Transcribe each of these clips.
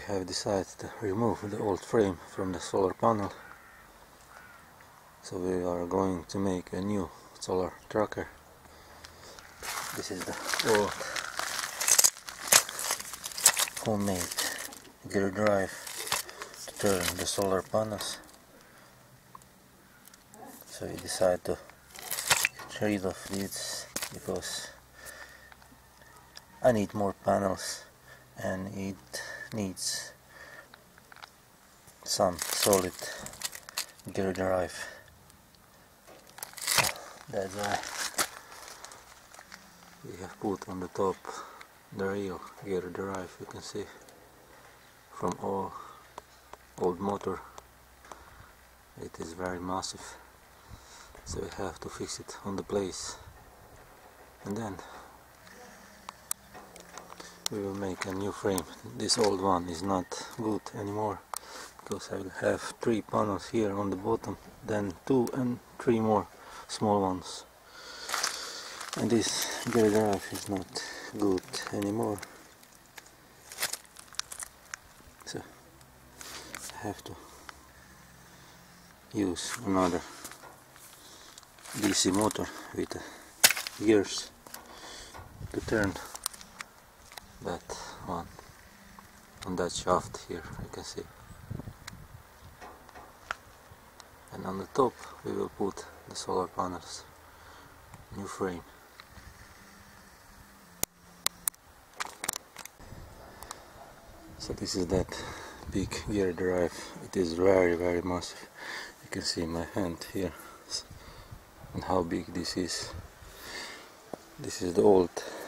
have decided to remove the old frame from the solar panel, so we are going to make a new solar tracker. This is the old homemade gear drive to turn the solar panels, so we decided to get rid of this because I need more panels and it needs some solid gear drive. So that's why we have put on the top the real gear drive. You can see from all old motor it is very massive, so we have to fix it on the place, and then we will make a new frame. This old one is not good anymore because I will have 3 panels here on the bottom, then 2 and 3 more small ones, and this gear drive is not good anymore, so I have to use another DC motor with gears to turn that one on that shaft here, you can see. And on the top we will put the solar panels, new frame. So this is that big gear drive. It is very massive. You can see my hand here and how big this is. This is the old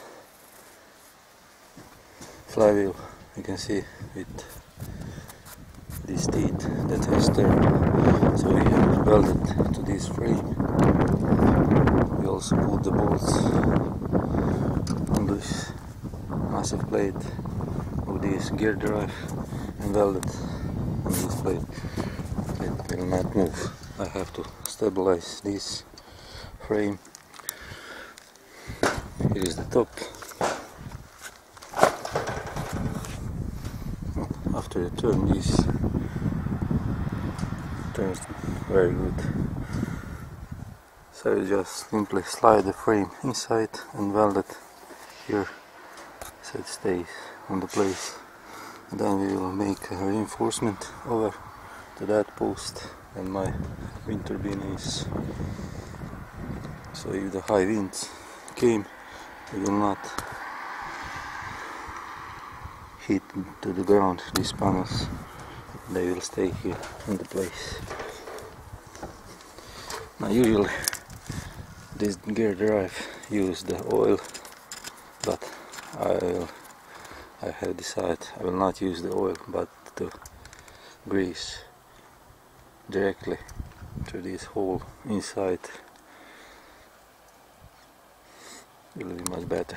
flywheel, you can see, with this teeth that has turned, so we have welded to this frame. We also put the bolts on this massive plate of this gear drive and welded on this plate. It will not move. I have to stabilize this frame. Here is the top. After you turn this, it turns very good. So you just simply slide the frame inside and weld it here so it stays on the place. And then we will make a reinforcement over to that post and my wind turbine is, so if the high winds came, it will not hit to the ground, these panels. They will stay here in the place. Now usually this gear drive use the oil, but I have decided I will not use the oil but to grease directly through this hole inside. It will be much better.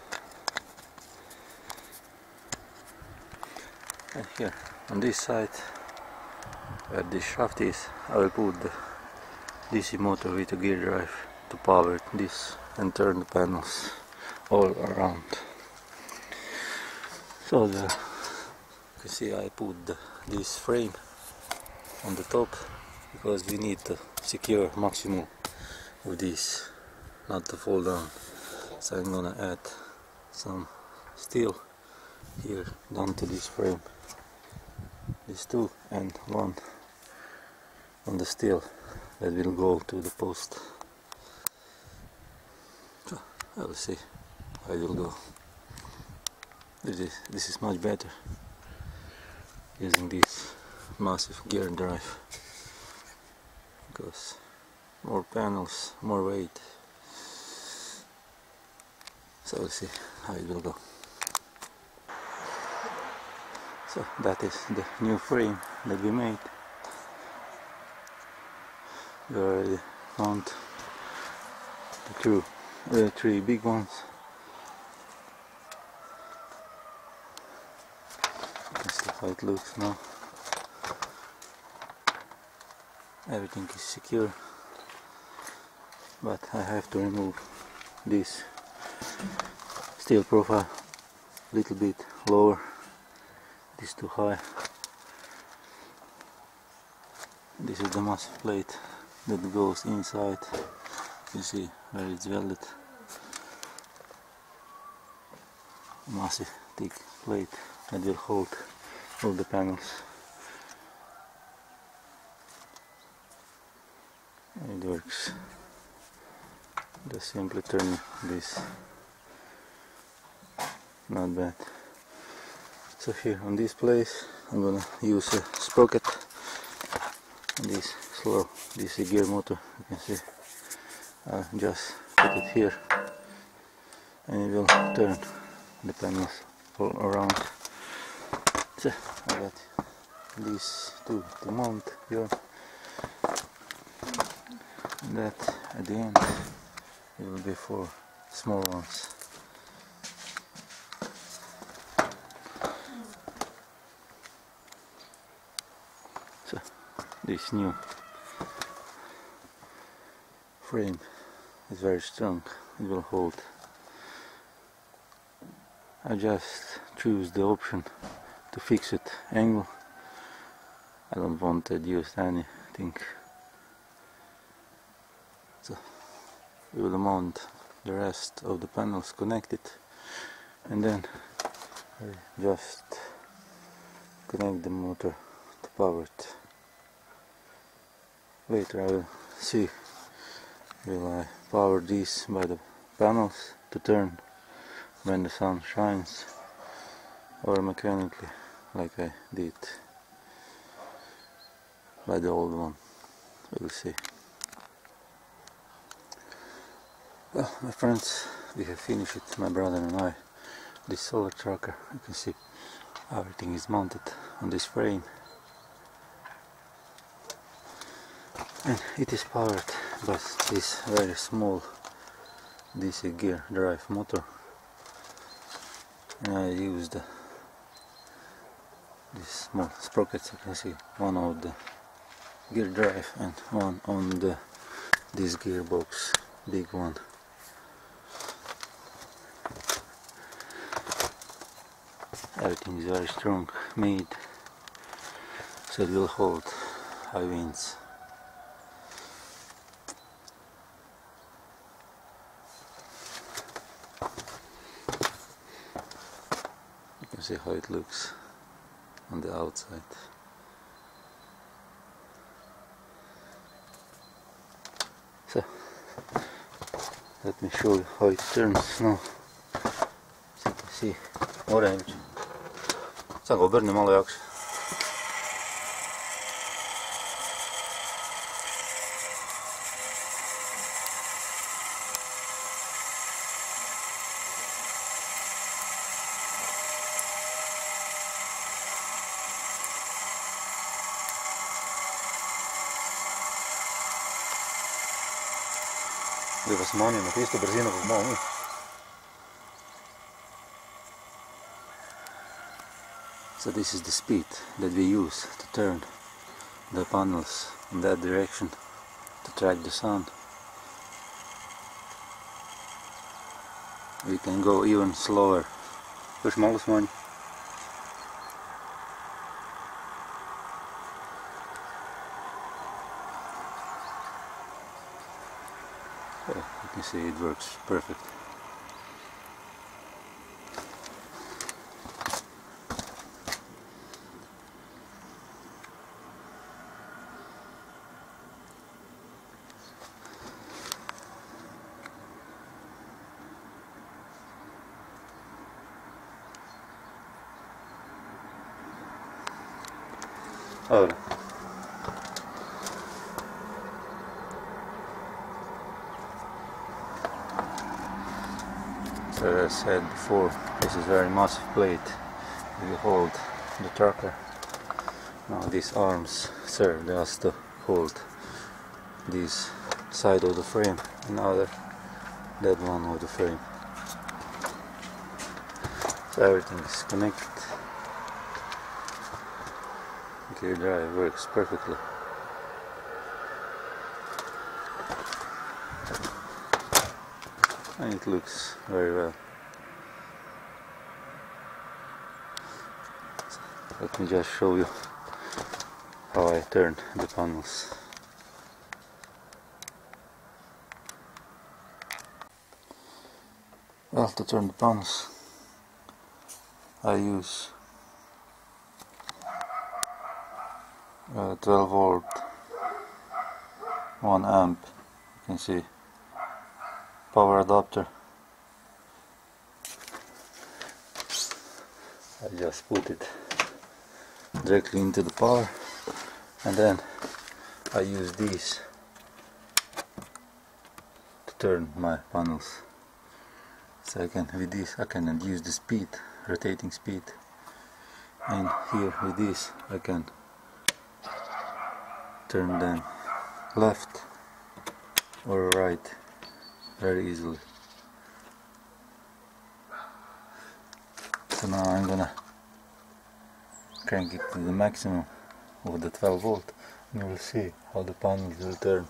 And here on this side where this shaft is, I will put the DC motor with a gear drive to power this and turn the panels all around. So you can see I put this frame on the top because we need to secure maximum of this not to fall down. So I'm gonna add some steel here down to this frame. These 2 and 1 on the steel that will go to the post. So I will see how it will go. This is much better using this massive gear drive because more panels, more weight. So we'll see how it will go. So that is the new frame that we made. We already found the 3 big ones. You can see how it looks now. Everything is secure, but I have to remove this steel profile a little bit lower it is too high. This is the massive plate that goes inside. You see where it's welded. Massive thick plate that will hold all the panels. It works. Just simply turn this. Not bad. So here on this place I'm gonna use a sprocket. This slow DC gear motor, you can see. I'll just put it here and it will turn the panels all around. So I got these two to mount here. And that at the end it will be for small ones. So this new frame is very strong, it will hold. I just choose the option to fix it angle. I don't want to use anything. So we will mount the rest of the panels connected, and then I just connect the motor to power it. Later I will see, will I power these by the panels to turn when the sun shines, or mechanically like I did by the old one. We'll see. Well, my friends, we have finished it, my brother and I. This solar tracker, you can see everything is mounted on this frame, and it is powered by this very small DC gear drive motor. And I used these small sprockets, you can see one on the gear drive and one on this gearbox, big one. Everything is very strong made, so it will hold high winds. You can see how it looks on the outside. So let me show you how it turns now. So you can see orange. Saanko pörni malo jaoks? Deve smanjiti na tisto brzino, kot imamo mi. So this is the speed that we use to turn the panels in that direction to track the sun. We can go even slower. Još malo smanji. You can see it works perfect. Ora. So as I said before, this is a very massive plate. We hold the tracker. Now these arms serve us to hold this side of the frame and that one of the frame. So everything is connected. Gear drive works perfectly. And it looks very well. Let me just show you how I turn the panels. Well, to turn the panels I use 12 volt 1 amp, you can see, power adapter. I just put it directly into the power, and then I use these to turn my panels. So with this I can use the speed, rotating speed, and here with this I can turn them left or right very easily. So now I'm gonna crank it to the maximum of the 12 volt, and you will see how the panels will turn.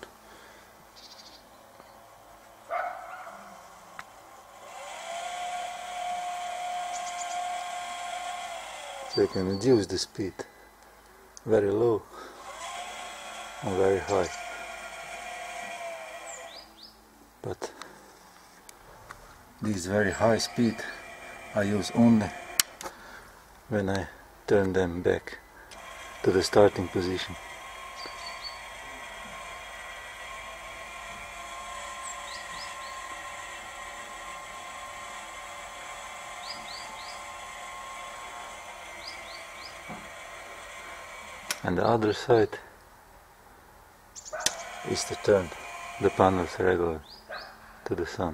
So you can reduce the speed very low and very high, but this very high speed I use only when I turn them back to the starting position. And the other side is to turn the panels regular to the sun.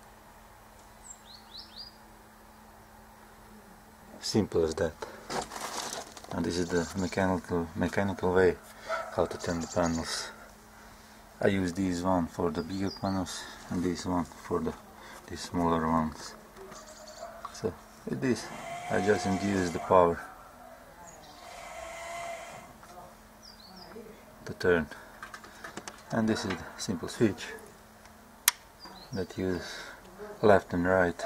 Simple as that. And this is the mechanical way how to turn the panels. I use this one for the bigger panels and this one for the smaller ones. So with this I just induce the power to turn, and this is the simple switch that uses left and right.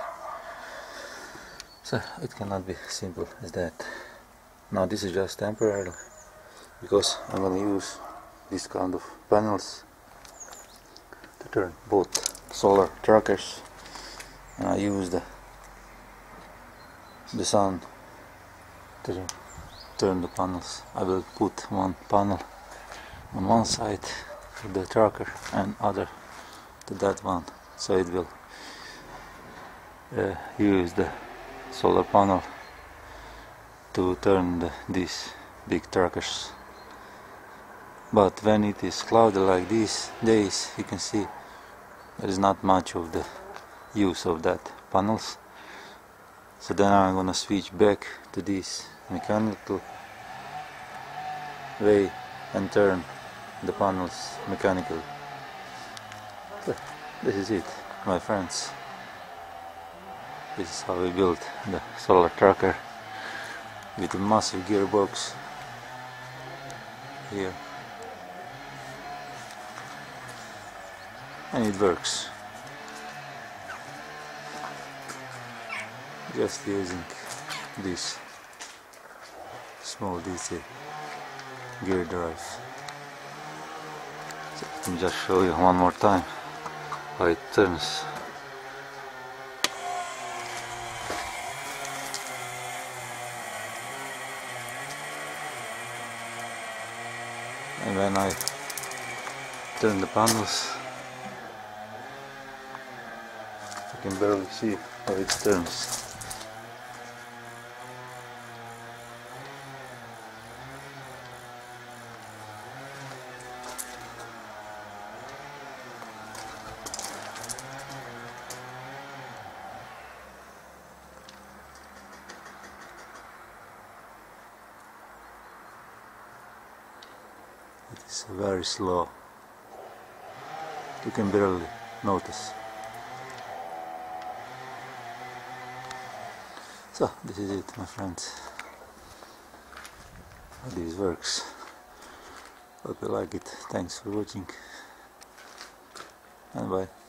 So it cannot be simple as that. Now this is just temporary, because I'm gonna use this kind of panels to turn both solar trackers, and I use the sun to turn the panels. I will put one panel on one side of the tracker and other to that one, so it will use the solar panel to turn these big trackers. But when it is cloudy like these days, you can see there is not much of the use of that panels. So then I'm gonna switch back to this mechanical way and turn the panels mechanically. So this is it, my friends. This is how we built the solar tracker with a massive gearbox here, and it works. Just using this small DC gear drive. So let me just show you one more time how it turns. And when I turn the panels, I can barely see how it turns. It is very slow. You can barely notice. So this is it, my friends. How this works. Hope you like it. Thanks for watching, and bye.